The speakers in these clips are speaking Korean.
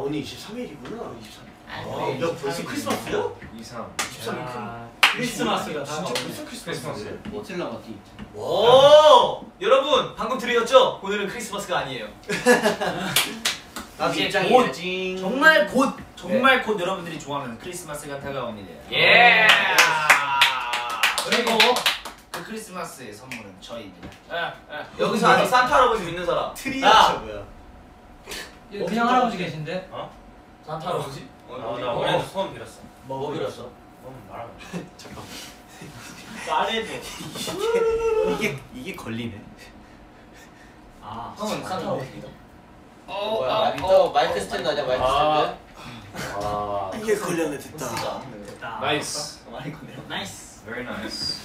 오늘 23일이구나. 23일. 야 벌써 크리스마스야? 23일. 크리스마스가 진짜 벌써 크리스마스야? 며칠 남았지? 오! 여러분 방금 들으셨죠? 오늘은 크리스마스가 아니에요. 나도 이제 입장이지. 정말 곧 여러분들이 좋아하는 크리스마스가 다가옵니다. 예. 그리고 그 크리스마스의 선물은 저희입니다. 여기서 아직 산타 할아버지 믿는 사람. 트리야 뭐야? 그냥 할아버지 계신데? 산타 할아버지? 나 올해도 소원 빌었어. 뭐 빌었어? 말하면. 잠깐. 말해줘. 이게 걸리네. 형은 산타 할아버지 믿어? 마이크 스탠드 아니야 마이크 스탠드? 이게 걸렸네. 됐다. 됐다. 나이스. 많이 컸네요. 나이스. Very nice.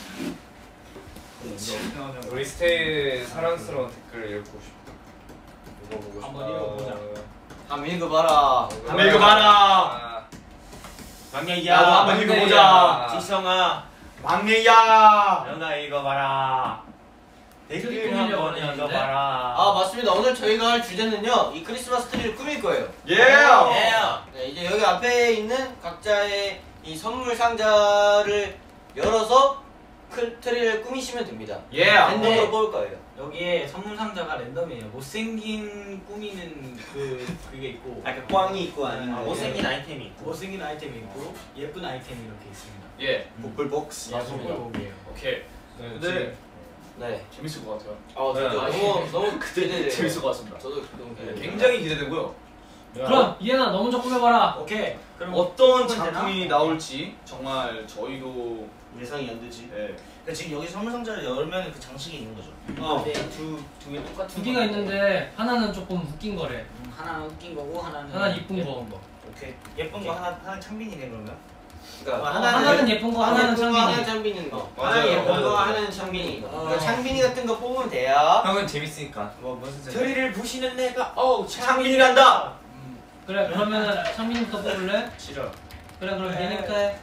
우리 스테이의 사랑스러운 댓글 읽고 싶다. 읽어보고 싶다. 한번 읽어보자. 한번 읽어봐라. 한번 읽어봐라. 막내야. 나도 한번 읽어보자. 지성아. 막내야. 너나 읽어봐라. 댓글 꾸미려고 한번 하는데? 읽어봐라. 아 맞습니다. 오늘 저희가 할 주제는요 이 크리스마스 트리를 꾸밀 거예요. 예. 네, 이제 여기 앞에 있는 각자의 이 선물 상자를 열어서 트리를 꾸미시면 됩니다. 예. 랜덤으로 뽑을 거예요. 여기에 선물 상자가 랜덤이에요. 못생긴 꾸미는 그게 있고 약간 꽝이 있고 아니면 못생긴 아이템이 있고. 못생긴 아이템이 있고 예쁜 아이템이 이렇게 있습니다. 예. 복불복스. 맞습니다. 복이에요. 오케이. 네. 네. 재밌을 것 같아요. 너무 기대돼요. 재밌을 것 같습니다. 저도 너무 기대돼요. 굉장히 기대되고요. 그럼 이해나 너 먼저 꾸며봐라. 오케이. 그럼 어떤 첫 번째나? 작품이 나올지 정말 저희도 예상이 안 되지. 예. 그러니까 지금 여기 선물 상자를 열면 그 장식이 있는 거죠. 네, 두개 똑같은 두 개가 있는데 하나는 조금 웃긴 거래. 하나는 웃긴 거고 하나는 이쁜 거. 오케이. 예쁜 거 하나 창빈이네 그러면. 그러니까 하나는 예쁜 거, 하나는 하나는 창빈이. 창빈인 거. 맞아요. 하나는 예쁜 거, 맞아요. 하나는 창빈인 거. 그러니까 창빈이 같은 거 뽑으면 돼요. 형은 재밌으니까. 무슨 소리? 트리를 부시는 내가 창빈이란다. 그래 그러면은 창빈이부터 뽑을래? 싫어. 그래 그럼 얘네부터 해.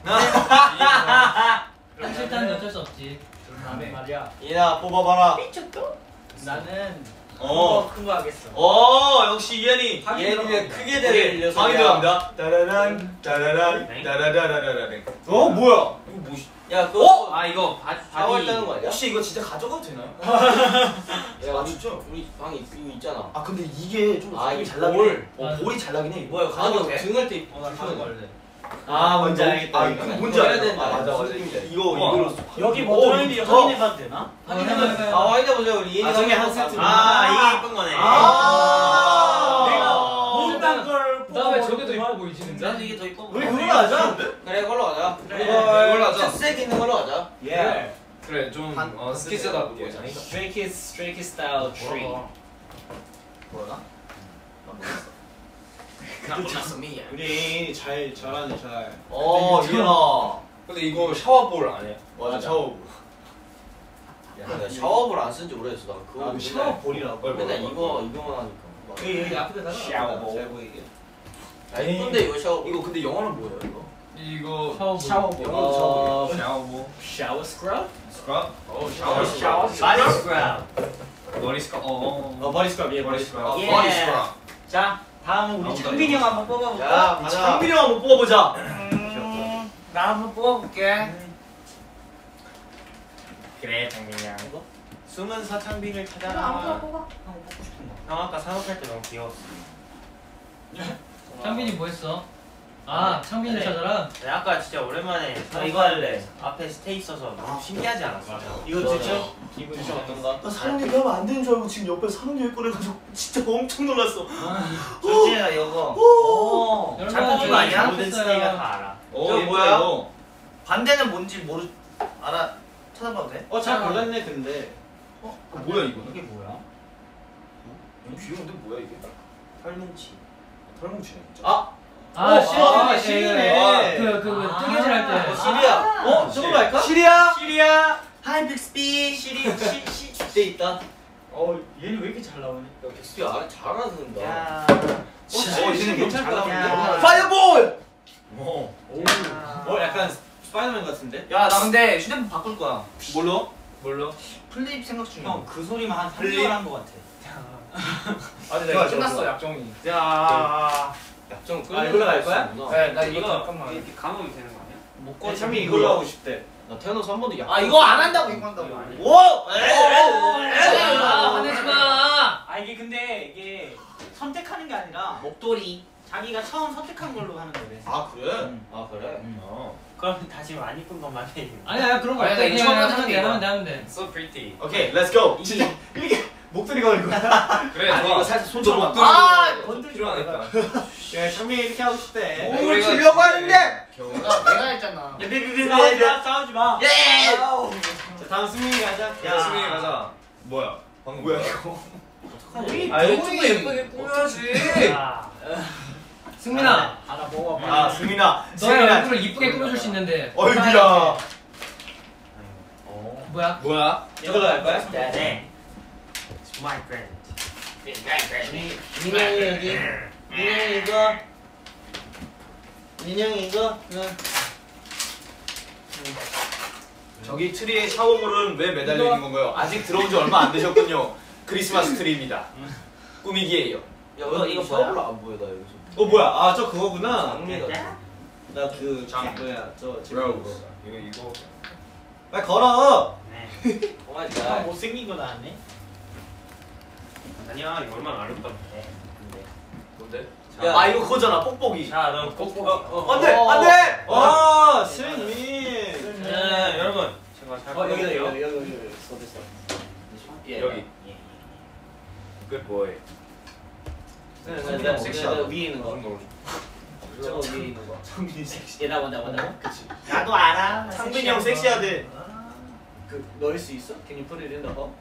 싫다는 어쩔 수 없지. 다음에 말이야. 이나 뽑아봐라. 나는 어. 큰 거 하겠어. 역시 이현이. 얘는 크게 될 녀석이야. 방이 들어갑니다. 따라란 따라란 따라라라라라. 뭐야? 이거 뭐지? 야 그거 아 이거 샤워할 때는 거 아니야? 혹시 이거 진짜 가져가도 되나요? 야 진짜? 우리 방에 이거 있잖아. 아 근데 이게 좀 아, 볼이 이게 잘 나긴 볼. 해. 볼이 잘 나긴 해. 뭐야 가져가도 돼? 등할 때 나 가져갈래. 아 뭔지 알겠다. 아, 이거. 뭔지 해야 알겠다. 된다. 맞아 맞아. 무슨 느낌이야. 이걸로 여기 뭐 들어있는지 확인해봐도 되나? 확인해보세요 우리 이해가 저게 한 세트. 이게 예쁜 거네. 내가 모른다는 걸 그다음에 저게 더 이뻐 보이지 근데? 나도 이게 더 이뻐 보여. 우리 그걸로 하자. 그래 이걸로 가자. 이걸로 하자. 특색 있는 걸로 가자. 예. 그래 좀 스키즈답게. Stray Kids style tree. 뭐야? 우리 잘하네 잘. 이현아. 근데 이거 샤워볼 아니야? 맞아 샤워. 내가 샤워볼 안 쓴지 오래됐어. 나 그거 나도 샤워 볼이라고. 맨날 이거만 하니까. 여기 앞에다가 샤워. 잘 보이게. 아 이쁜데 이거 샤워. 이거 근데 영어는 뭐예요 이거? 이거 샤워볼. 영어로 샤워볼. Shower scrub? 스크럽? 샤워. Body scrub. 머리 스크럽. 머리 스크럽. 예, 머리 스크럽. 예. 머리 스크럽. 자, 다음은 우리 창빈이 형 한번 뽑아볼까? 야 가자. 창빈이 형 한번 뽑아보자. 나 한번 뽑아볼게. 그래 장민이야. 숨은 사창빈을 아무거나 찾아라. 뽑아. 형 뽑고 싶은 거. 형 아까 산업할 때 너무 귀여웠어. 창빈이 뭐 했어? 아 창빈이 그래. 찾아라. 네, 아까 진짜 오랜만에 이거 할래. 앞에 스테 있어서 너무 신기하지 않았어? 이거 진짜 기분이 좀 어떤가? 나 사랑니 하면 안 되는 줄 알고 지금 옆에 사랑니 꺼내가지고 진짜 엄청 놀랐어. 솔직히가 이거. 여러분, 잘 뽑은 거 아니야? 모든 스테이가 다 알아. 저거 뭐야? 반대는 뭔지 알아? 찾아봐도 돼? 잘 골랐네 근데. 뭐야 이거는? 이게 뭐야? 귀여운데 뭐야 이게? 털뭉치. 털뭉치네 진짜. 시리네. 그 뜨개질 할 때. 시리야. 저걸로 할까? 시리야. 하이 빅스비. 돼 있다. 얘는 왜 이렇게 잘 나오네? 야 빅스비 아 잘하는다. 야. 얘는 너무 잘 나오는데. 파이어볼. 약간 스파이더맨 같은데? 야, 나 근데 휴대폰 바꿀 거야. 뭘로? 플립 생각 중이야. 형 그 소리만 한 플립? 3개월 한거 같아. 아, 근데 내가 끝났어, 약정이. 야. 좀 이걸로 갈 거야? 네, 나 이거 잠깐만. 이렇게 감으면 되는 거 아니야? 목걸이 참이 이걸로 하고 싶대. 나 태어나서 한 번도 아 이거 안 한다고 이거 한다고. 오! 화내지 마. 아 이게 근데 이게 선택하는 게 아니라 목도리. 자기가 처음 선택한 걸로 하는 거래. 아 그래? 아 그래? 그럼 다시 안 이쁜 것만 해. 아니야 그런 거 아니, 없다. 이거 그냥 처음 하면 하는 돼 거야. 하면 돼 하면 돼. So pretty. 오케이, 렛츠 고. 진짜 이렇게 목소리가 걸린 거야. 그래 아니, 좋아. 이거 살짝 손좀 너 아, 목도리도 건들지 필요하니까. 야, 참이 이렇게 하고 싶대. 우리가 주려고 하는데. 내가 했잖아. 싸우지 마. 예. 자, 다음 승민이 가자. 야 수민이 가자. 뭐야? 방금 뭐야 이거? 아 이거 좀 예쁘게 꾸며야지. 야. 승민아, 하나 먹어봐. 아, 승민아. 너의 얼굴을 이쁘게 꾸며줄 수 있는데. 어이구야. 뭐야? 뭐야? 이걸로 할 거야? 네. My friend. 민영이 여기. 민영이 이거. 민영이 이거. 저기 트리에 샤워물은 왜 매달려 있는 건가요? 아직 들어온 지 얼마 안 되셨군요. 크리스마스 트리입니다. 꾸미기예요. 이거 샤워로 안 보여 나 여기서. 뭐야? 아, 저 그거구나. 장미가. 나그 뭐야 저 브라우스. 이거. 빨리 걸어. 네. 오마이갓. 못생긴 거 나왔네. 아니야 이거 얼마나 아름답네. 뭔데? 아, 이거 그거잖아. 뽁뽁이. 자, 너 꼭꼭. 안 돼! 안 돼! 아, 승민. 네 여러분 제가 잘 여기 볼게요. 어딨어? 여기. Good boy. 네, 섹시하다. 위에 있는 거. 저거 위에 있는 거. 성민이 섹시. 얘나 본다. 그치. 나도 알아. 상민이 형 섹시하대. 그 넣을 수 있어? Can you put it in the hole?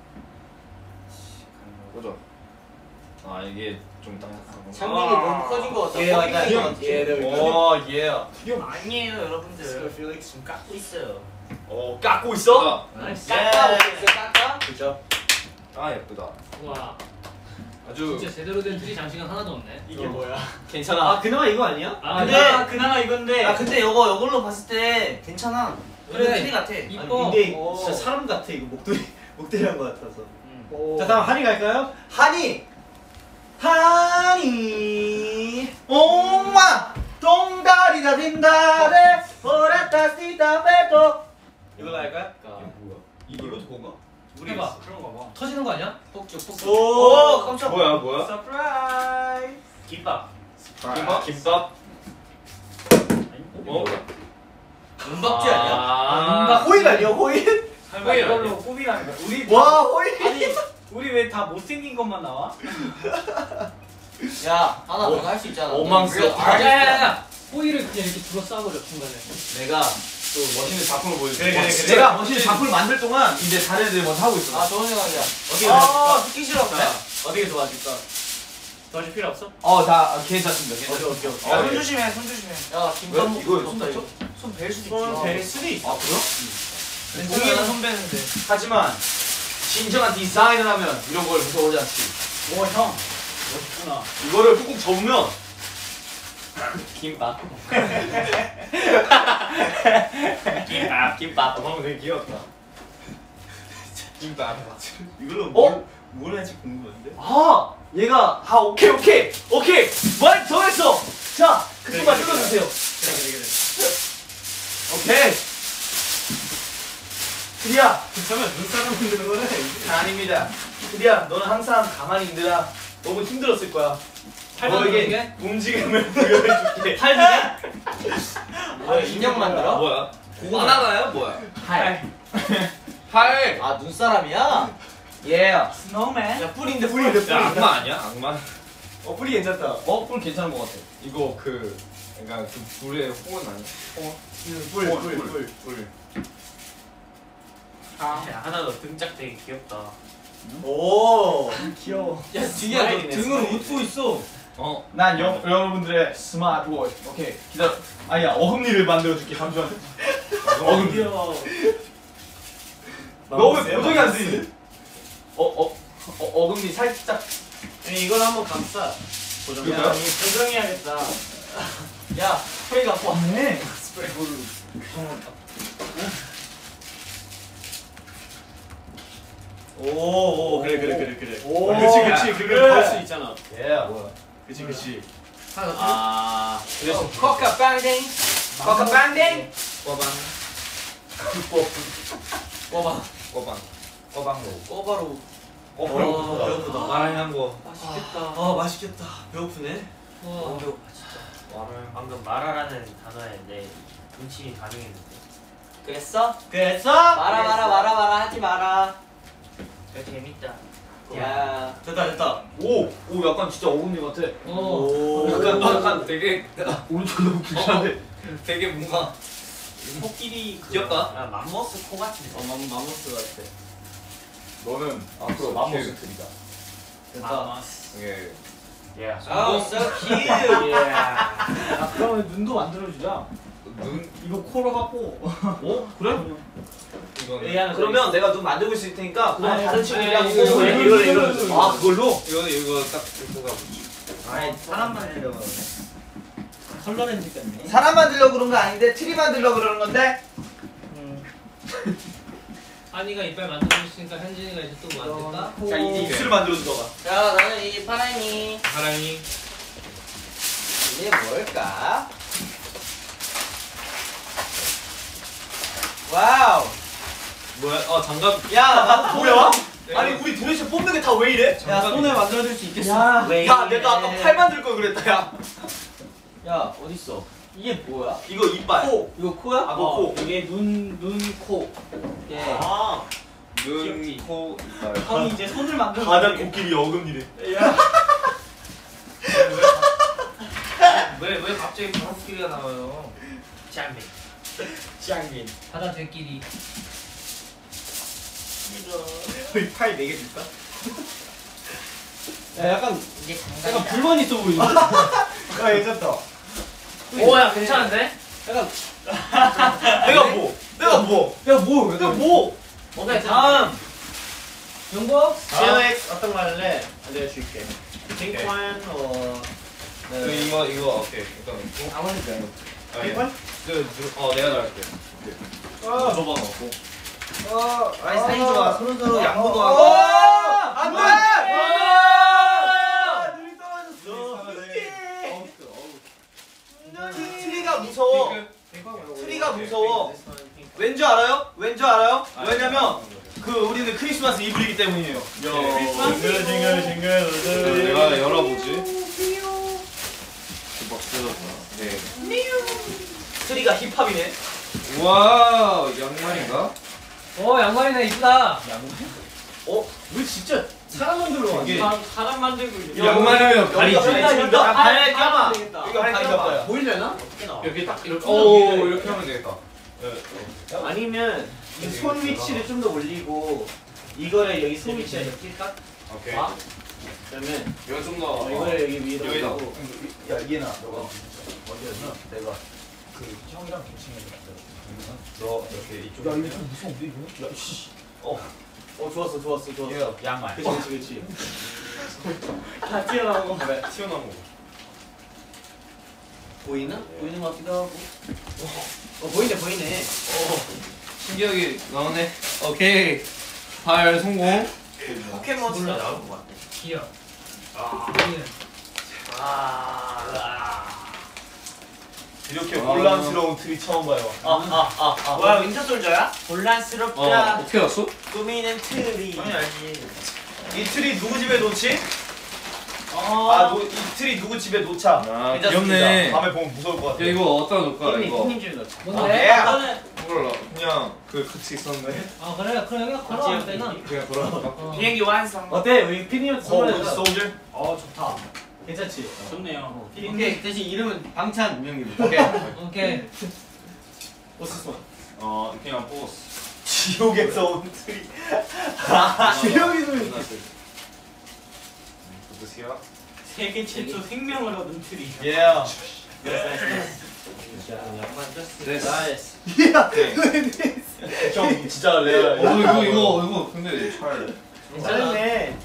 보자. 아 이게 좀 딱딱한 거. 창민이 너무 커진 거 같다. 예, 커진 맞다. 거 같아. 예, there we go. 오, 예. 아니에요, 여러분들. Felix. 지금 깎고 있어요. 깎고 있어? 나이스. 깎아 보겠어, 깎아? 그죠? 아 예쁘다. 와, 아주 진짜 제대로 된 트리 장식은 하나도 없네. 이게 뭐야? 괜찮아. 그나마 이거 아니야? 아, 그나마 이건데. 야 근데 이걸로 봤을 때 괜찮아. 그래. 트리 같아. 이뻐. 근데 오. 진짜 사람 같아. 이거 목도리한 거 같아서. 오. 자, 다음 한이 갈까요? 한이. 한이. 옹마. 동다리다 딘다레. 보라타 시다 베토. 이걸로 할까요? 뭐야? 이것도 뭔가? 해봐. 그런 거 봐. 터지는 거 아니야? 폭죽. 오, 깜짝. 뭐야? 서프라이즈. 김밥. 김밥? 어? 은박지 아니야? 아, 호일 아니야, 호일? 할머니 이걸로 꾸미라는 거야. 우리 와, 호일. 아니, 우리 왜 다 못생긴 것만 나와? 야, 하나 더 할 수 있잖아. 오망스럽다. 아, 야야야. 호일을 그냥 이렇게 둘러싸버려 중간에. 내가 또 멋있는 작품을 보여줄게. 그래. 내가 멋있는 작품을 만들 동안 이제 다른 애들 먼저 하고 있어. 아, 좋은 생각이야. 어떻게 듣기 싫어. 어떻게 도와줄까? 도와줄 필요 없어? 다 괜찮습니다. 오케이. 야, 손 조심해, 손 조심해. 야, 김밥 먹고 이거 싶다, 이거. 손벨 수도 손 있지. 벨 수도 있어. 아, 그래요? 공이는 손 베는데. 하지만 진정한 디자인을 하면 이런 걸 무서워하지 않지. 오, 형. 멋있구나. 이거를 꾹꾹 접으면 김밥. 김밥. 방금 되게 귀엽다. 김밥. 이걸로 뭘 할지 궁금한데? 얘가 오케이 말 정했어. 자, 그만 뜯어주세요. 오케이. 드리야. 잠깐만 눈사람 흔드는 거네. 아닙니다. 드리야, 너는 항상 가만히 있느라 너무 힘들었을 거야. 너에게 움직임을 부여해줄게. 팔 인형 만들어? 뭐야? 바나나야? 뭐야? 팔. 팔. 아, 눈사람이야? 예. 스노우맨. 야, 뿔인데, 야, 악마 아니야? 악마? 뿔이 괜찮다. 뿔 괜찮은 것 같아. 이거 약간 그 불의 호은 아니야? 뿔. 야, 하나 더 등짝 되게 귀엽다. 오, 귀여워. 야, 뒤에 너 등으로 웃고 있어. 난 여러분들의 스마트워치. 오케이, 기다려. 아니야, 어금니를 만들어줄게. 잠시만. 어금니. 귀여워. 너왜 표정이 안 쓰이지? 어금니 살짝. 이걸 한번 감싸. 이거요? 조정해야겠다. 야, 스프레이 갖고 와. 네. 오, 그래. 오, 그치, 그래. 벌수 있잖아. 예. 그치. 하나 더 아 그래서 코카 빵댕. 코카 빵댕. 꼬방 꼬바 꼬방 꼬방로 꼬바로. 배고프다. 마라향 거 맛있겠다. 아 맛있겠다. 배고프네. 너무 배고파 진짜. 방금 마라라는 단어에 내 눈치 반응했는데. 그랬어? 그랬어? 마라 하지 마라. 야 재밌다. 야. 됐다. 오 약간 진짜 어금니 같아. 오. 약간 되게 오른쪽 너무 길한데. 되게 뭔가 코끼리 귀엽다. 야 맘모스 코 같은데. 마모스 같아. 너는 앞으로 so 맘모스 cute. 드리다. 맘모스. 이게 예. Oh, so cute. 아 그러면 눈도 만들어주자. 눈 이거 코로 하고. 어 그래? 이거는 그러면 내가 눈 만들고 있을 테니까 그건 아니, 다른 아니, 친구들이랑 아니, 보고 이거. 아 그걸로? 이거 딱 이거가 아니 사람 만들려고 그러네. 컬러 렌즈 꼈네. 사람 만들려고 그런 거 아닌데 트리 만들려고 그러는 건데. 한이가 이빨 만들고 있으니까 현진이가 이제 또 만들까? 자 이제 입술을 만들어 주더가. 자, 나는 이 파라미. 사랑이 이게 뭘까? 와우. 뭐야? 장갑. 야, 나도 뭐야? 아니 우리 도대체 뽑는 게 다 왜 이래? 야 손에 만들어줄 수 있겠어? 야, 야 내가 아까 팔 만들 걸 그랬다 야. 야, 어딨어? 이게 뭐야? 이거 이빨. 코. 이거 코야? 아 그거 코. 이게 눈, 코. 예. 아. 눈, 코, 이빨 형이 이제 손을 만들어. 가장 코끼리 어금니래. 왜 갑자기 바로끼리가 나와요? 짱맨. 짱민. 바다 들끼리. 팔 4개 줄까? 야 약간 이게 약간 불만 있어 보이는데? 야 괜찮다. 오야 괜찮은데? 약간 내가 뭐? 내가 뭐? 야 뭐? 내가 뭐? 오케이 다음 용복 CLX 어떤 거 할래? 알려줄게. 핑크원 이거 오케이 일단 있고 아무래도 안 핑크원? 내가 나갈게 줘봐 넣고. 아이, 사이 좋아. 서로 서로 양보도 오! 하고. 안 돼! 눈이 떨어졌어. 트리가 무서워. 트리가 무서워. 왠지 알아요? 왠지 알아요? 왜냐면 그 우리는 크리스마스 이브이기 때문이에요. 징글. 내가 열어보지 막 뜯었다 네 트리가 힙합이네. 우와 양말인가? 오 양말이네 이쁘다. 왜 진짜 사람 만들러 이게 사람 만들고 있는. 양말이면 발이지 발인가? 발에 껴봐. 이거 발인가? 보이려나? 어떻게 나와? 이렇게 딱 이렇게 오 이렇게 하면 되겠다 아니면 이 손 위치를 좀 더 올리고 이거를 여기 손 위치에 이렇게 낄까? 오케이 그러면 이거 좀더 이거를 여기 위에다 여기다. 올리고 야 얘나 너가 어디였나? 내가 그 형이랑 동생이랑 너 이렇게 이쪽 야 이거 좀 무서운데 이거? 야 씨. 좋았어. 이거 양말 그치. 다 튀어나오고. 그래 튀어나온 거 보이나? 보이는 것 같기도 하고. 보이네. 신기하게 나오네 오케이 발 성공 포켓몬스터. 나올 것 같아. 귀여워. 이렇게 혼란스러운 트리 처음 봐요. 뭐야, 윈터 솔저야? 혼란스럽다. 어떻게 알았어? 꾸미는 트리. 당연히 알지. 이 트리 누구 집에 놓지? 이 트리 누구 집에 놓자. 아 괜찮습니다. 귀엽네 밤에 보면 무서울 것 같아. 야 이거 어디다 놓을까 이거 형님 집에 넣자. 뭔데? 몰라 그냥 그 같이 있었네 아 그래 그럼 여기가 걸어가면 되나? 그냥 돌아갈까? 비행기 완성. 어때? 우리 피디님한테 선물해줘. 소울저? 좋다. 괜찮지? 좋네요. 오케이, 대신 이름은 방찬 명입니다. 오케이. 오케이. 그냥 뽑았어 지옥에서 온 트리. 지옥이는 어떠세요? 세계 최초 생명을 얻은 트리. 예. 됐어 형 진짜 레알. 이거 근데 잘 잘했네.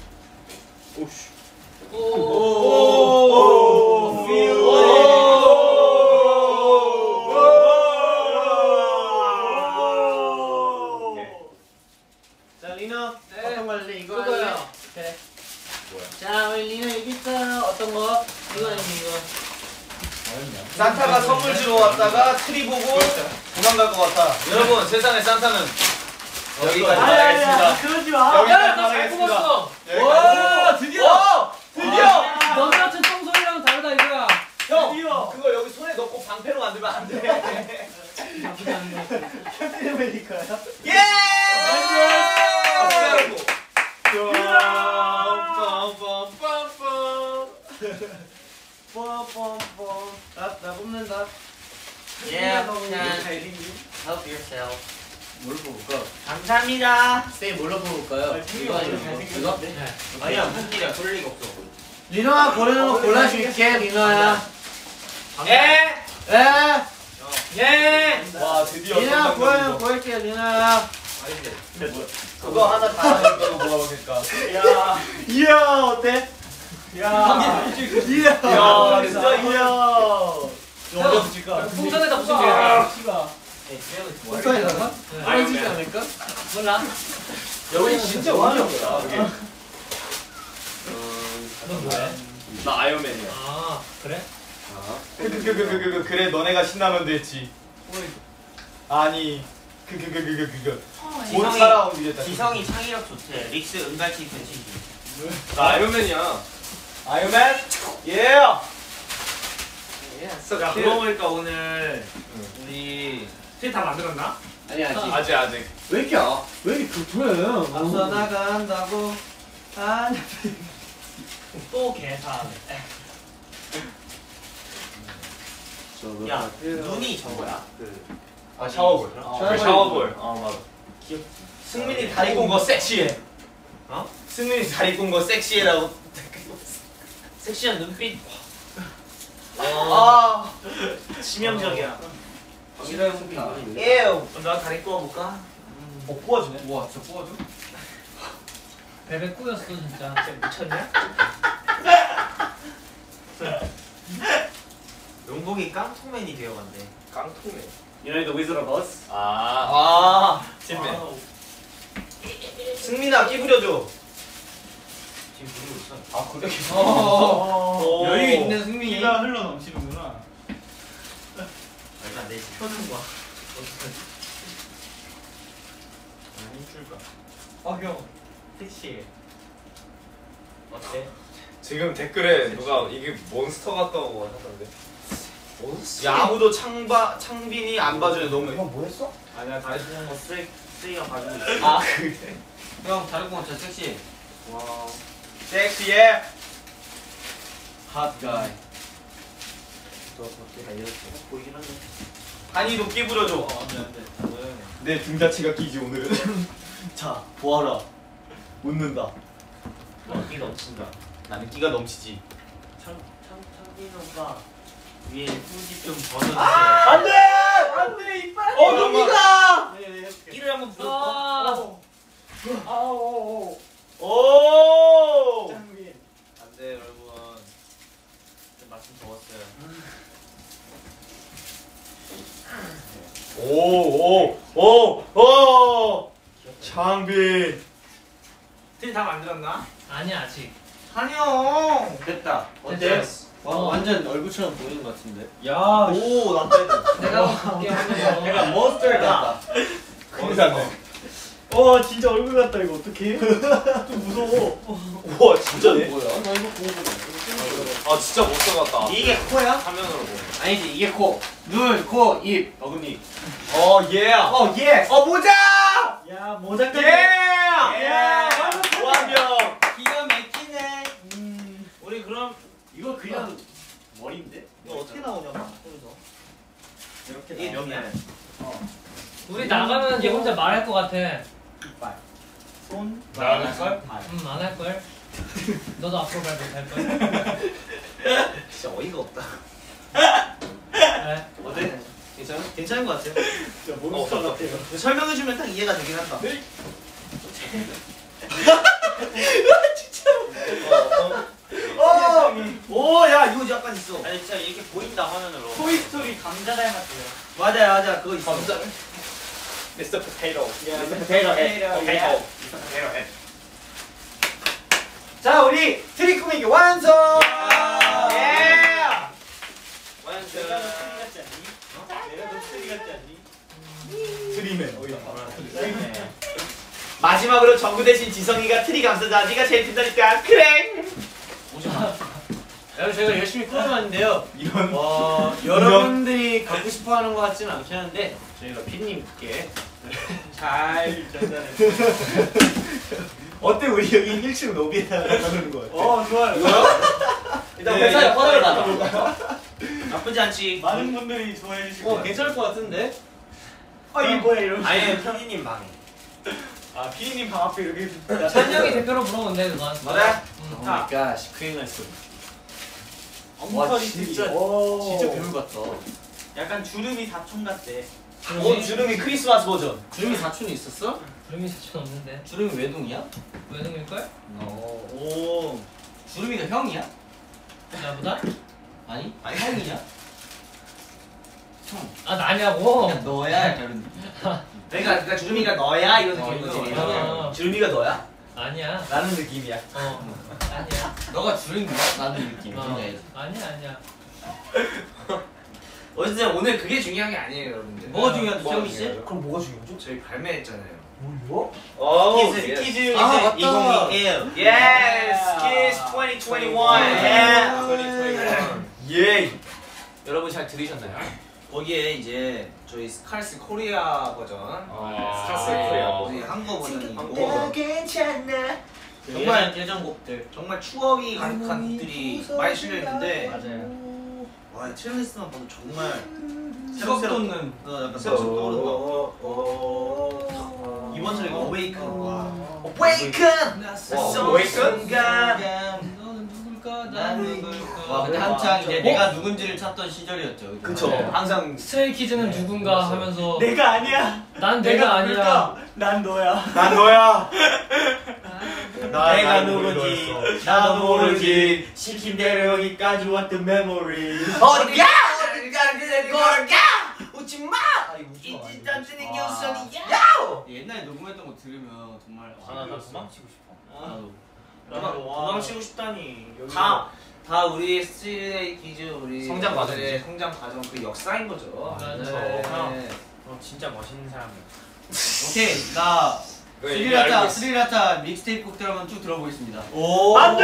자, 리너. 네. 어떤 거 할래? 이거 그거요. 할래? 그래. 자, 우리 리너 여기 있어요. 어떤 거? 이거는 이거. 산타가 선물 주러 왔다가 트리 보고 도망갈 것 같아. 여러분 세상의 산타는 여기까지 말하겠습니다. 그러지 마. 여기까지 말하겠습니다. 와 드디어. 드디어. 너네 같은 똥소리랑은 다르다 이거야. 형 드디어. 그거 여기 손에 넣고 방패로 만들면 안 돼. 나쁘지 않은 거. 캡틴 아메리카야? 예! 나 뽑는다. Yeah, 잘 help yourself. 뭘로 뽑을까? 감사합니다. 쌤 뭘로 뽑을까요? 이거 아니면 이거? 아니야 무슨 일이야 그럴 리가 없어. 리노아 고르는 거 골라줄게 리노아야. 예! 에? 예! 와 드디어 리노아 고르는 거 선방전이죠. 고를게 리노아야. 그거 하나 다 하니까 뭐가 될까? 야, 이야 어때? 야, 이야, 야, 진짜 이야. 어디서 줄까? 풍선에다 부수면 되겠다. 풍선에다가? 떨어지지 않을까? 몰라. 여기 진짜 완전 거야. 넌 뭐해? 나 아이언맨이야. 아 그래? 그래 너네가 신나면 됐지. 아니 못 살아온 일이었다. 지성이 창의력 좋대. 릭스 은갈치 괜찮지. 나 아이언맨이야. 아이언맨? 예! 야 그러고 보니까 오늘 우리 트리 다 만들었나? 아니 아직. 아직. 왜 이렇게 급해? 앞서 나간다고. 아, 또 개사. 야 눈이 저거야. 아 샤워볼. 샤워볼. 맞아. 승민이 다리 꼰 거 섹시해. 어? 승민이 다리 꼰 거 섹시해라고. 섹시한 눈빛. 아. 치명적이야. 에우. 그럼 나 다리 꼬아볼까? 못 뽑아주네. 우와, 저 뽑아줘? 베베 꾸였어 진짜. 미쳤냐? 용복이 깡통맨이 되어간대. 깡통맨. You know the Wizard of Oz? 아. 찐맨. 승민아 끼 부려줘. 지금 부르고 있어. 아 그래? 오. 여유 있는 승민이. 피가 흘러 넘치는구나. 일단 내지. 펴는 거야. 형. 섹시해. 어때? 지금 댓글에 누가 이게 몬스터 같다고 하던데. 야 아무도 창빈이 안 봐주네. 너무. 형 뭐 했어? 아니야 다리 꼬는 거 쓰레기가 가지고 있어. 아 그래. 형 다른 거 진짜 섹시해. 와. 섹시해. Hot guy. 너 어깨가 이렇게 보이긴 한데. 한이도 끼 부려줘. 안돼. 내 등자치가 끼지 오늘은. 자 보아라. 웃는다. 어깨 넘친다. 나는 끼가 넘치지. 창빈 오빠 위에 후지 좀 벗어주세요. 안돼! 안돼 이빨. 눈이다. 끼를 한번 불어볼까? 오. 짱민. 안돼 여러분. 마침 더웠어요. 오. 창빈. 트리 다 만들었나? 아니야 아직. 한영. 됐다. 어때? 완전 얼굴처럼 보이는 것 같은데. 야. 오, 나 빼네. 내가 볼게 하면서. 내가 몬스터 같다. 큰일 났네. 와 진짜 얼굴 같다 이거 어떡해? 좀 무서워. 우와, 진짜네. 뭐야? 나 이거 보고 아 진짜 못써 같다. 이게 코야? 화면으로 보고. 아니지 이게 코, 눈, 코, 입, 어금니. 예. 예. 모자! 야 모자까지. 완벽. 기가 막히네. 우리 그럼 이거 그냥 머리인데? 이거 어떻게 나오냐 봐. 이렇게 이게 나오면 명이야. 우리 나가면 얘 혼자 말할 것 같아. 이빨, 손, 나갈 걸? 발. 안 할 걸. 너도 앞으로 말 못할 걸. 진짜 어이가 없다. 네. 어때? 괜찮아? 괜찮은 것 같아요. 진짜 몬스터 같아. 설명해주면 딱 이해가 되긴 한다. 오야 이거 약간 있어. 아니 진짜 이렇게 보인다 화면으로. 토이스토리 감자 닮았어요. 맞아 그거 있어. Mr. Potato. 포테이토 헤드. Potato. 자 우리 트리 꾸미기 완성. 예. 완성. 마지막으로 정구 대신 지성이가 트리 감싸자. 네가 제일 든다니까. 그래. 여러분 저희가 열심히 꾸며봤는데요. 이런. 여러분들이 갖고 싶어하는 것 같지는 않긴 한데 저희가 핀님께 잘 전달했어. 어때 우리 여기 1층 로비에다가 나누는 거 같아? 좋아요. 일단 네, 회사에 퍼즐을 가자. 나쁘지 않지. 많은 분들이 좋아해 주시고. 괜찮을 것 같은데? 이게 뭐야 이런. 아예 피디님 방에. 피디님 방 앞에 이렇게. 찬영이 대표로 물어본대 그건. 맞아? 오 마이 갓, 큰일 났어. 와 엉터리 진짜 트리. 배울 같다. 약간 주름이 사촌 같대. 주름이 크리스마스 버전. 주름이 사촌이 있었어? 주름이 사촌 없는데. 주름이 외동이야? 외동일걸? 오. 주름이가 형이야? 나보다? 아니? 형이냐? 아 나냐고. 너야 이런. 그러니까 주름이가 너야 이런 느낌인 거지. 어. 주름이가 너야? 아니야. 라는 느낌이야. 아니야. 너가 주름이야? 나는 느낌. 아니야. 어쨌든 오늘 그게 중요한 게 아니에요, 여러분들. 뭐가 중요한데 뭐가 태용이 씨? 중요하죠? 그럼 뭐가 중요하죠? 저희 발매했잖아요. 오, 스키즈 아, 맞다. 2021. Yes, Kiss 2021. 예. 여러분 잘 들으셨나요? 거기에 이제 저희 스칼스 코리아 버전, 스카스 코리아 우리 한국어 버전이 있고 괜찮나? 정말 예전곡들, 정말 추억이 가득한 곡들이 많이 실려 있는데 맞아요. 와 트레이리스트만 봐도 정말 추억 새록새록 돋는. 약간 새록새록 떠오른다. 이번 노래가 어웨이큰. 와. Awaken. 너는 누굴까? 난 누굴까? 와 근데 한창 이제 내가 누군지를 찾던 시절이었죠. 그쵸. 네. 항상 스트레이 키즈는 누군가 하면서 내가 아니야. 난 내가 아니야. 난 너야. 난 너야. 내가 누군지 나도 모르지. 시킨 대로 여기까지 왔던 메모리. 어디가 거가 웃지 마. 옛날에 녹음했던 거 들으면 정말 나 도망치고 싶어. 나도. 도망치고 싶다니. 다 우리 스트레이키즈 우리 성장 과정이지. 성장 과정 그 역사인 거죠. 맞아요. 네. 진짜 멋있는 사람이야. 오케이 나 스리라차 믹스테이프 곡들 한번 쭉 들어보겠습니다. 오. 안돼.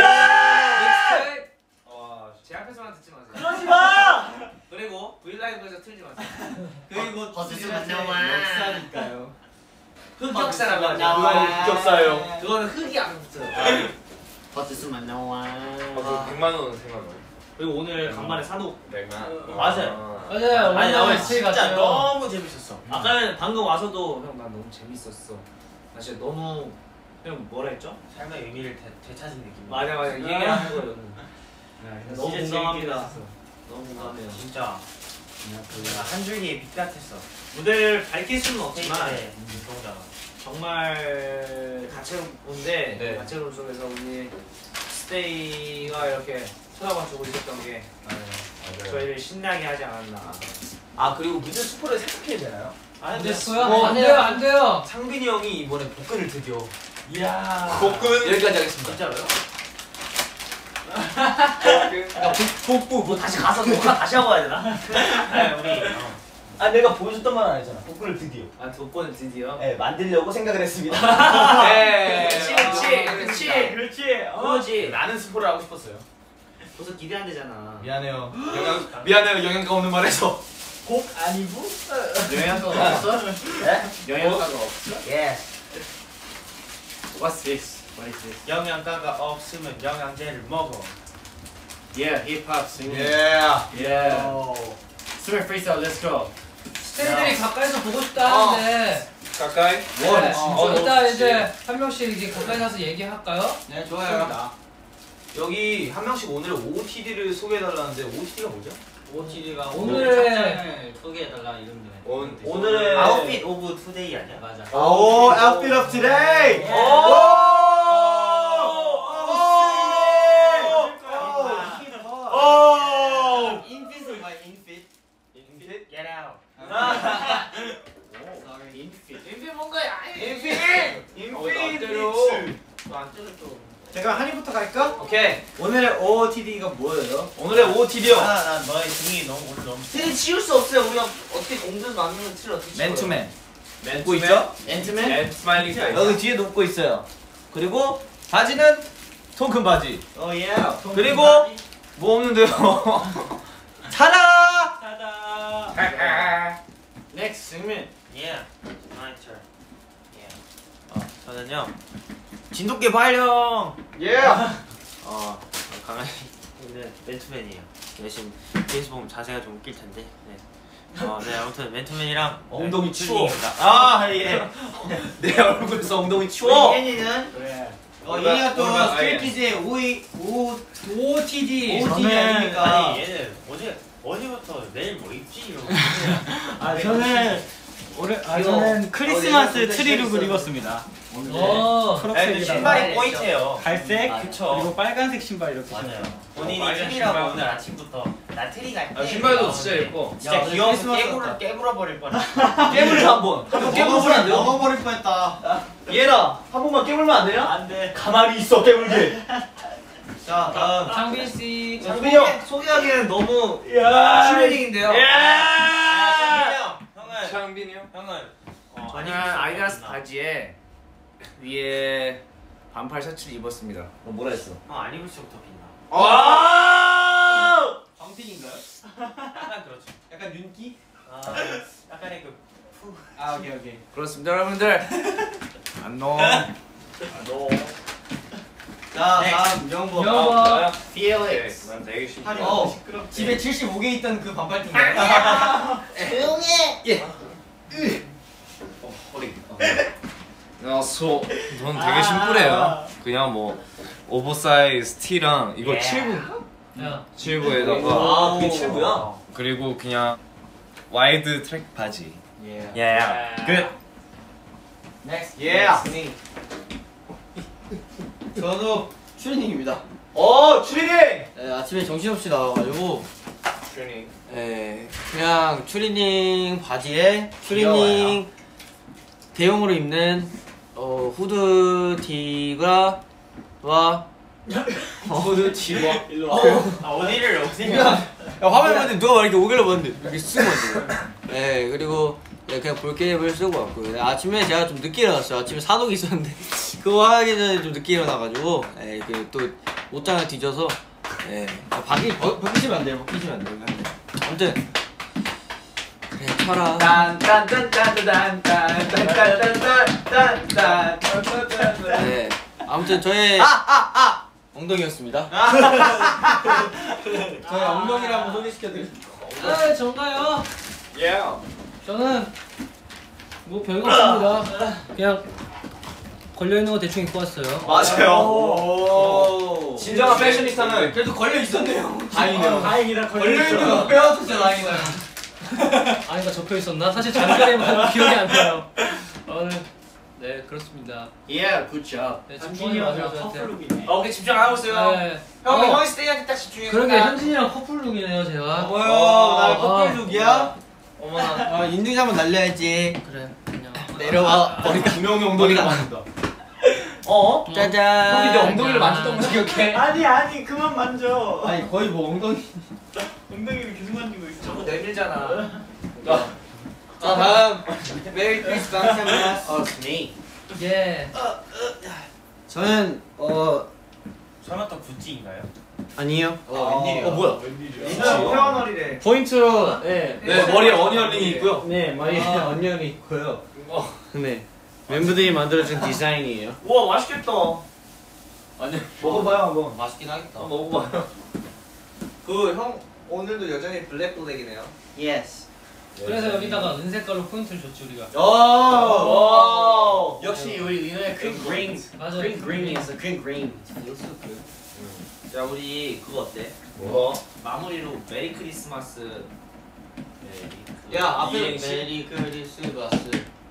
제 앞에서만 듣지 마세요. 그러지 마. 그리고 브이라이브에서 틀지 마세요. 그리고 버스만 스리라차의 나와. 역사니까요. 흑역사라고 하죠. 흑역사예요. 그거는 흑이 안 붙어요. 버스만 나와. 100만 원, 100만 원. 그리고 오늘 간만에 산옥. 100만. 맞아요. 맞아요. 아니 나 오늘 스테이 진짜 갔어요. 너무 재밌었어. 아까는 방금 와서도 형 나 너무 재밌었어. 나 진짜 너무 형 뭐라 했죠? 삶의 의미를 되찾은 느낌. 맞아 이 얘기를 하는 거예요. 너무 진짜 공감합니다. 너무 공감해요. 진짜. 한 줄기의 빛 같았어. 무대를 밝힐 수는 없지만 그런가. 정말 다채로운데 네. 다채로운 속에서 우리 스테이가 이렇게 쳐다봐주고 있었던 게 저희를 신나게 하지 않았나. 아 그리고 무대 스포를 살짝 해야 되나요? 안 됐어요? 안 돼요. 상빈이 형이 이번에 복근을 드디어. 이야. 복근 여기까지 하겠습니다. 진짜로요? 복부 뭐 다시 가서 녹화 다시 하고 와야 되나? 우리 아 내가 보여줬던 말 아니잖아. 복근을 드디어. 돋보는 드디어. 네 만들려고 생각을 했습니다. 네. 그렇지. 그거지. 나는 스포를 하고 싶었어요. 벌써 기대한대잖아. 미안해요. 미안해요. 영양가 없는 말해서. 곡 아니고? 영양가가 없어? 네? 영양가가 없어? 예. What's this? What is this? 영양가가 없으면 영양제를 먹어. Yeah, hip hop singing. 예. Yeah. Swing freestyle, let's go. 스테이들이 가까이서 보고 싶다 하는데. 가까이. 네. 진짜? 이따 이제 한 명씩 이제 가까이 가서 얘기할까요? 네 좋아요. 여기 한 명씩 오늘의 OOTD를 소개해달라는데 OOTD가 뭐죠? OOTD가 오늘의 착장을 소개해달라 이런 거네. 오늘의 아웃핏 오브 투데이 아니야? 맞아. 오, outfit of today. 인핏을 봐 인핏. Get out. 인피 뭔가야? 너안 때렸어. 제가 한이부터 갈까? 오케이. 오늘의 OOTD가 뭐예요? 오늘의 OOTD요. 난 너의 등이 너무 오늘 너무. 틀 치울 수 없어요. 우리가 어떻게 공들여서 만드는 틀을 어떻게 치워요? 맨투맨. 웃고 있죠? 앤트맨? 앤 스마일링 페이스. 여기 뒤에 웃고 있어요. 그리고 바지는 통큰 바지. 예. 그리고 뭐 없는데요? 차라. 타다. 넥스트 승민. 예. My turn. 저는요 진돗개 발령. 예. 강아지는 맨투맨이에요. 대신 뒤에서 보면 자세가 좀 웃길 텐데. 네. 네 아무튼 맨투맨이랑 엉덩이 추워. 튜닝입니다. 아 예. 내 얼굴에서 엉덩이 추워. 예니는 그래. 얘가 또 오르막, 스트레이키즈의 OOTD 저는- 아닙니까? 아니 얘는 어제부터 내일 뭐 입지 이러고. 저는 크리스마스 트리룩을 입었습니다. 애들 신발이 포인트예요. 갈색 그쵸. 그리고 빨간색 신발 이렇게 맞아요. 신어요. 본인이 빨간 트리라고 신발. 오늘 아침부터 나 트리 갈게. 신발도 진짜 예뻐. 진짜 오늘 귀여워서 크리스마스였다. 깨물어 버릴 뻔. 깨물자 한번. 한번 깨물면 안 돼요? 먹어버릴 뻔했다. 얘나 한 번만 깨물면 안 돼요? 안 돼. 가만히 있어 깨물게. 자 다음 창빈 씨. 창빈이 형. 소개하기에는 너무 야. 슈레딩인데요. 야. 형은 창빈이 형. 저는 아디다스 바지에 위에 반팔 셔츠를 입었습니다. 너 뭐라 했어? 안 입을수록 더 빛나. 와! 방필인가요? 약간 그렇죠. 약간 윤기? 약간의 그 오케이. 그렇습니다, 여러분들. 안녕. 자 네. 다음 영보. 나요? Felix. 난 되게 신기해. 집에 75개 있던 그 반팔티인가요? 허리. 전 되게 심플해요. 그냥 뭐 오버사이즈 티랑 이거 예. 7부? 야. 7부에다가 아, 그게 최고야? 그리고 그냥 와이드 트랙 바지. 예. 끝. Next. 예. 저도 추리닝입니다. 추리닝! 네, 아침에 정신없이 나와가지고 트레이닝. 그냥 추리닝 바지에 추리닝 대용으로 입는 후드티가 후드티와 어디를 야, 화면 보는데 누가 막 이렇게 오길래 봤는데 이렇게 쓰고 있는 거야. 네, 그리고 그냥 볼캡을 쓰고 왔고요. 네, 아침에 제가 좀 늦게 일어났어요. 아침에 산옥이 있었는데 그거 하기 전에 좀 늦게 일어나가지고 또 옷장을 뒤져서 벗기시면 안 돼요. 벗기시면 안 돼요. 아무튼 그래 쳐라. 네, 아무튼 저의 엉덩이였습니다. 저의 엉덩이를 한번 소개시켜드릴게요. 전가요. 예. 저는 뭐 별거 없습니다. 그냥 걸려 있는 거 대충 입고 왔어요. 맞아요. 진정한 패셔니스타는 그래도 걸려 있었네요. 다행이네요. 다행이다 걸려 있는 거 빼앗았어요. 다행이다. 아니가 접혀 있었나? 사실 장가에만 기억이 안 나요. 네 그렇습니다. Yeah, good job. 네 집중이 맞아요 저한테. 오케이, 집중 안 하고 있어요. 네. 형이 스테이한테 딱 집중해. 그러게 현진이랑 커플룩이네요 제가. 뭐야? 나 커플룩이야? 어머나. 인증 한번 날려야지. 그래 그냥. 내려와. 머리가 두 명의 엉덩이가 맞는다. 짜잔. 형이 내 엉덩이를 만졌던 거 기억해? 아니 그만 만져. 아니 거의 뭐 엉덩이. 엉덩이를 계속 만지고 있어. 자꾸 내밀잖아. 자 다음 메리 크리스마스. me. 예. 저는 설마 또 구찌인가요? 아니요. 웬일이야? 뭐야? 회원월이래. 포인트로 네. 네, 머리에 어니언링이 있고요. 네 머리에 언니언이 있고요. 네 멤버들이 만들어준 디자인이에요. 우와, 맛있겠다. 아니, 먹어봐요 한번. 맛있긴 하겠다. 먹어봐요. 형 오늘도 여전히 블랙이네요. 예스. 그래서 여기다가 은색깔로 포인트를 줬지 우리가. 오. 역시 우리 윤호의 green 맞아. green이었어. green. 자, 우리 그거 어때? 뭐? 마무리로 메리 크리스마스. 야 앞에 이행시. 메리 크리스마스.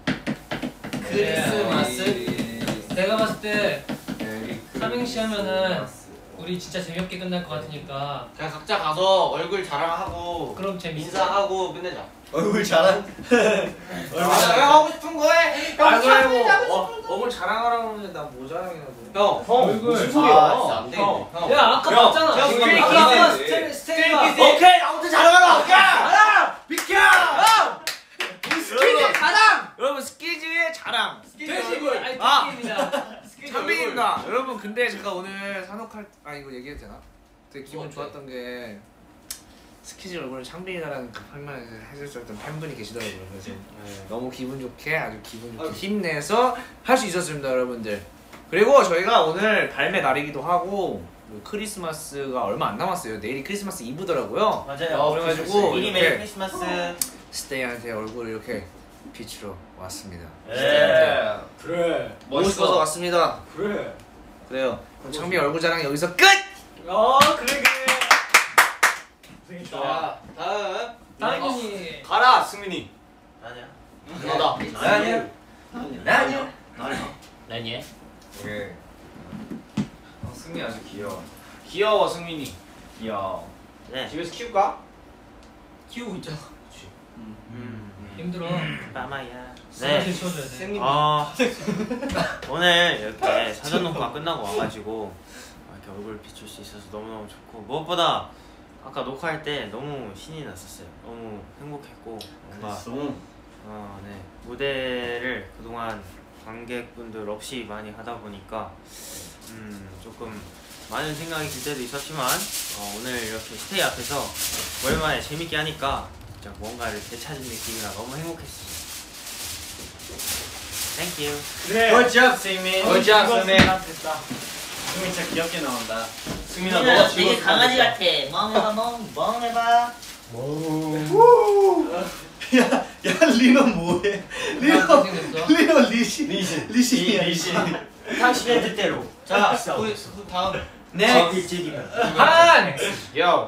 크리스마스. 내가 봤을 때 삼행시 하면은 우리 진짜 재미없게 끝날 것 같으니까 그냥 각자 가서 얼굴 자랑하고 그럼 재밌어. 인사하고 끝내자. 얼굴 자랑. 형 하고 싶은 거 해. 형 아이고, 샤프리 아이고. 하고 싶은 거. 얼굴 자랑하라고 하는데 나 뭐 자랑이라고. 형. 얼굴. 무슨 소리야? 진짜 안 되겠네. 형. 야 아까 형, 봤잖아. 형, 지금 스테이크 아까 있지. 스테이크. 오케이, 아무튼 자랑하라. 야! 비켜! 여러분, 여러분 스킨 녹화할 이거 얘기해도 되나? 되게 기분 좋았던 게 스키즈 얼굴을 창빈이라는 그 설명을 해주셨던 팬분이 계시더라고요. 그래서 너무 기분 좋게 아주 기분 좋게 힘내서 할 수 있었습니다, 여러분들. 그리고 저희가 오늘 발매 날이기도 하고 크리스마스가 얼마 안 남았어요. 내일이 크리스마스 이브더라고요. 맞아요. 그래가지고 미리 이렇게 메리 크리스마스. 스테이한테 얼굴을 이렇게 비추러 왔습니다. 예. 그래. 멋있어서 왔습니다. 그래. 그래요. 그럼 창빈 얼굴 자랑 여기서 끝! 그래. 자, 다른 분이 가라 승민이. 아니야. 너다. 아니야. 나냐? 나니? 오케이. 승민이 아주 귀여워. 귀여워 승민이. 귀여워. 네. 집에서 키울까? 키우고 있잖아. 음. 힘들어. 빠마야. 네. 네. 치워줘야 돼. 오늘 이렇게 사전 녹화 끝나고 와가지고 이렇게 얼굴 비출 수 있어서 너무너무 좋고 무엇보다 아까 녹화할 때 너무 신이 났었어요. 너무 행복했고 뭔가 네. 무대를 그동안 관객분들 없이 많이 하다 보니까 조금 많은 생각이 들 때도 있었지만 오늘 이렇게 스테이 앞에서 오랜만에 재밌게 하니까 진짜 뭔가를 되찾은 느낌이라 너무 행복했어요. Thank you. Good job, 승민. Good job, 승민. 승민 진짜 귀엽게 나온다. 승민아 너가 되게 즐거웠어. 강아지 같아. 멍해봐 멍해봐. 야 리노 뭐해? 리노 리신이야. 당신의 뜻대로. 자, 우리 다음. 넥스트. 한! 요.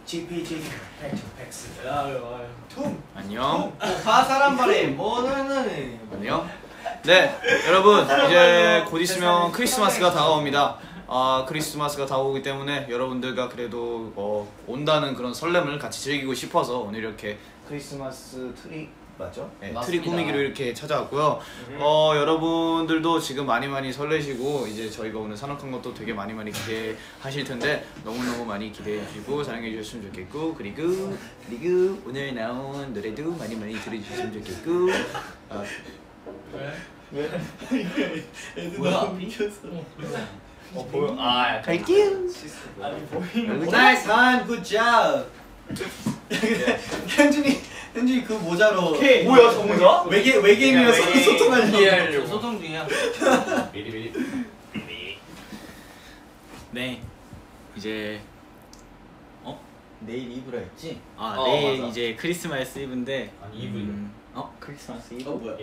안녕. 화사람발에 뭐는 안녕. 네, 여러분 이제 곧 있으면 크리스마스가 다가옵니다. 크리스마스가 다가오기 때문에 여러분들과 그래도 온다는 그런 설렘을 같이 즐기고 싶어서 오늘 이렇게 크리스마스 트리 맞죠? 네, 트리 꾸미기로 이렇게 찾아왔고요. 여러분들도 지금 많이 설레시고 이제 저희가 오늘 산업한 것도 되게 많이 기대하실 텐데 너무너무 많이 기대해 주시고 사랑해 주셨으면 좋겠고 그리고 오늘 나온 노래도 많이 들어주셨으면 좋겠고 뭐야? 미쳤어. 보여? 갈게요. 나이스 한 굿잡. 현준이 그 모자로 뭐야 저 모자? 외계인이라서 소통하려고. 소통 중이야. 미리. 네, 이제 내일 이브라 했지? 내일 맞아. 이제 크리스마스 이브인데 아니 이브요. 크리스마스 이브? 뭐야?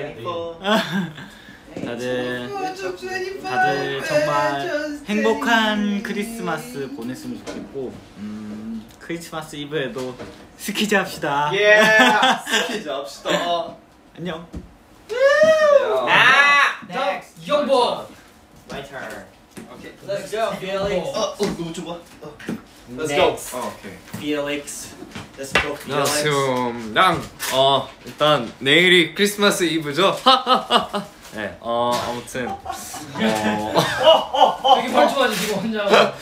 다들 정말 행복한 크리스마스 보냈으면 좋겠고 크리스마스 이브에도 스키즈 합시다. 예. 스키즈 합시다. 안녕. 이경복! My turn. Let's go, Felix. 너무 좁아. Let's go. 오케이. Felix. Let's go, Felix. 안녕하세요. 일단 내일이 크리스마스 이브죠? 네, 아무튼 되게 벌초하지 지금 혼자.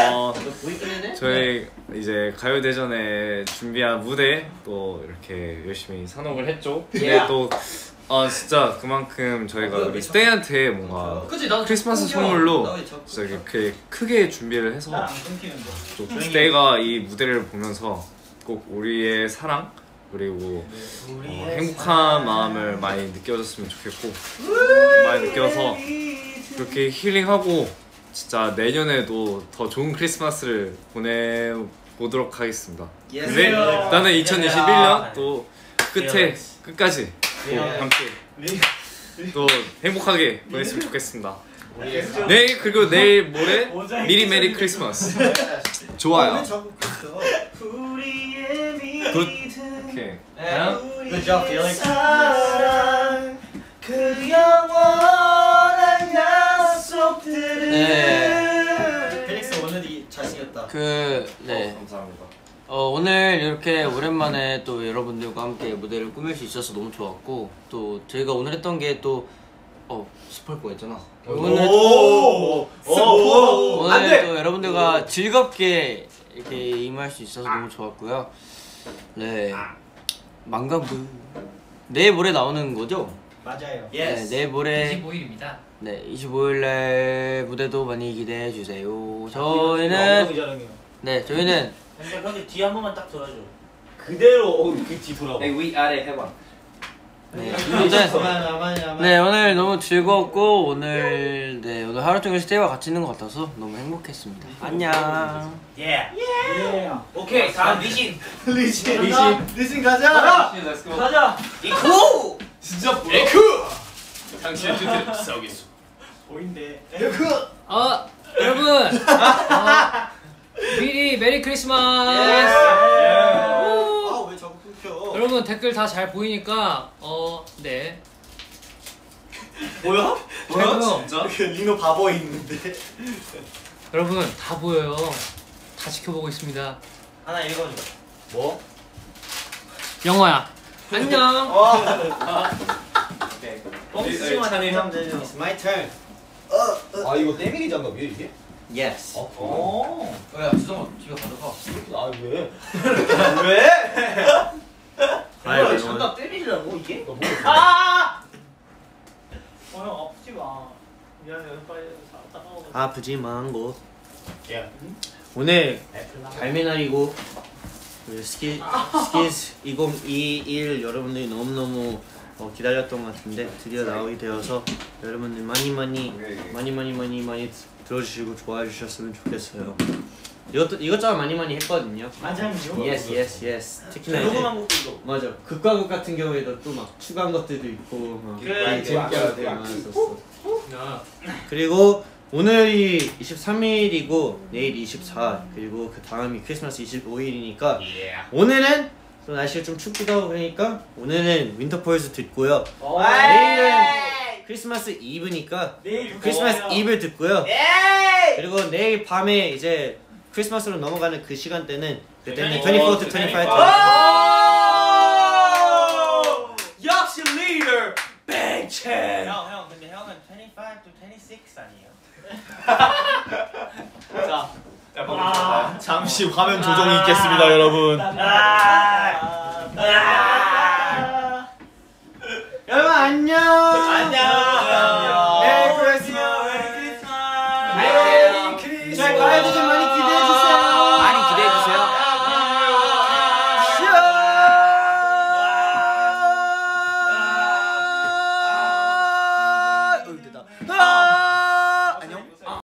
저희 이제 가요대전에 준비한 무대 또 이렇게 열심히 산업을 했죠. 근데 또 진짜 그만큼 저희가 우리 스테이한테 뭔가 그치 나도 크리스마스 선물로 진짜 이렇게 크게 준비를 해서 또 스테이가 이 무대를 보면서 꼭 우리의 사랑 그리고 행복한 마음을 많이 느껴졌으면 좋겠고 많이 느껴서 그렇게 힐링하고 진짜 내년에도 더 좋은 크리스마스를 보내보도록 하겠습니다. 근데 일단은 2021년 또 끝까지 또 함께 또 행복하게 보냈으면 좋겠습니다. 내일 그리고 내일 모레 미리 메리 크리스마스. 좋아요. 굿. 오케이. Good job, Felix. 그 영원한 약속들을 펠릭스 오늘이 잘생겼다. 네. 감사합니다. 오늘 이렇게 오랜만에 또 여러분들과 함께 무대를 꾸밀 수 있어서 너무 좋았고 또 저희가 오늘 했던 게 또 스포할 뻔했잖아. 오늘 또 여러분들과 즐겁게 이렇게 임할 수 있어서 너무 좋았고요. 네, 망강부 내일 모레 나오는 거죠? 맞아요. 네, 내일 모레 25일입니다. 네 25일날 무대도 많이 기대해 주세요. 저희는 저희는 근데 거기 뒤 한 번만 딱 돌아줘. 그대로 그 뒤 돌아봐. 위 아래 해봐. 네 오늘 너무 즐거웠고 오늘 하루 종일 스테이와 같이 있는 것 같아서 너무 행복했습니다. 안녕. 예. 오케이 다음 리신. 리신 가자. 가자. 이쿠. 진짜 뭐야? 에쿠. 당신의 뜻대로 싸우겠소. 보인대. 에쿠. 여러분 미리 메리 크리스마스. 왜 자꾸 끊겨? 여러분 댓글 다 잘 보이니까 네. 뭐야? 진짜? 리노 바보 있는데. 여러분 다 보여요. 다 지켜보고 있습니다. 하나 읽어줘. 뭐? 영화야. 안녕. 뻥치지만 형. It's my turn. 아 이거 때밀이 장갑이야 이게? Yes. 야 주성아 집에 가져가. 아 왜? 왜? 아유, 장갑 때밀이라고 이게? 너 뭐? 형 아프지 마. 미안해 빨리 따가워. 아프지 망고. 야. 오늘 발매날이고 스키즈 2021 여러분들이 너무너무 기다렸던 것 같은데 드디어 나오게 되어서 여러분들 많이 들어주시고 좋아해 주셨으면 좋겠어요. 이것저것 많이 했거든요. 맞아요. Yes. 특히나 이제 맞아 극과극 같은 경우에도 또 막 추가한 것들도 있고 많이 재밌게 하게 많았었어. 그리고 오늘이 23일이고 내일 24 그리고 그 다음이 크리스마스 25일이니까 오늘은 또 날씨가 좀 춥기도 하고 그러니까 오늘은 윈터폴스 듣고요. 내일은 크리스마스 이브니까 크리스마스 이브를 듣고요. 그리고 내일 밤에 이제 크리스마스로 넘어가는 그 시간대는 그때는 24 to 25 역시 리더 뱅첸. 형 근데 형은 25 to 26 아니에요? 잠시 화면 조정이 있겠습니다, 여러분. 여러분 안녕. 메리 크리스마스. 메리 크리스마스. 잘 가해주지